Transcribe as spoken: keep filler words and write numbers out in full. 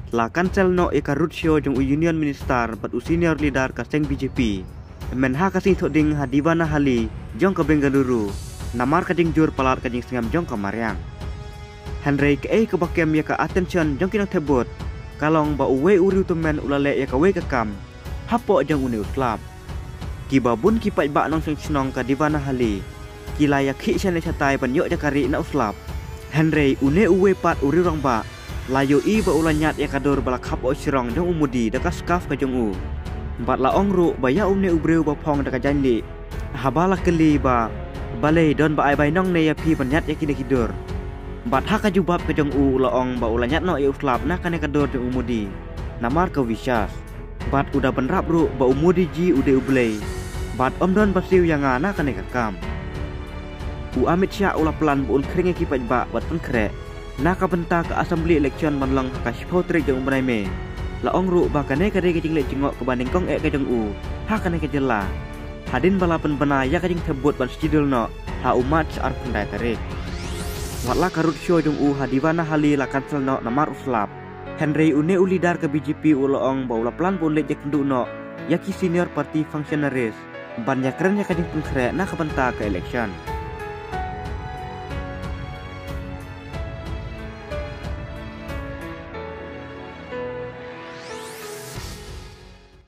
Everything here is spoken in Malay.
La cancel no eka rutsyo jong u union minister pat u senior leader ka seng B J P. Men ha kasing thoding hadibana hali jong ka Bengaluru. Namar ka jing jur palar ka jing sengam jong ka Mariang. Henry ke ke bakem ya ka attention jong kinang tebut. Kalong ba uwe uri utumen ulale ya ka we ka kam. Hapo jong uni uslap. Ki babun ki pai ba nong seng snong ka divana hali. Ki layak hi chane chatai pan yo jakari na uslap. Henry une uwe pat uri rong ba. Layo i ba ulanyat ya kador balak hap o sirong jong umudi daka skaf ka jong u. Bat la ongru ba ya umne ubreu ba pong daka janli. Habala keli ba balai don ba ai bai nong ne ya pi panyat ya kini kidur. Bat haka jubab ka jong u la ong ba ulanyat no ya uslap na kane kador jong umudi. Namar ka wisyas. Bat udah penrap ru ba umudi ji ude ublei. Bat omdon basiu yang ana kane kakam. U Amit Syah ulah pelan bu ul keringe ki pai ba bat pen krek. Naka benta ke assembly election manlang ka shpo trek jong umrai me. La ong ru ba kane kade ke jingle jingok ke banding kong ek ke jong u. Ha kane ke jela. Hadin balapan bena ya ka jing tebut ban sidul no. Ha umat ar pendai tarik. Watla karut show jong u hadivana hali la cancel no namar uslap. Henry une ulidar ke B J P ulo ong ba ula plan pun lek kendu no. Yaki senior party functionaries. Ban ya keren ya ka jing pengkre na ka benta ke election.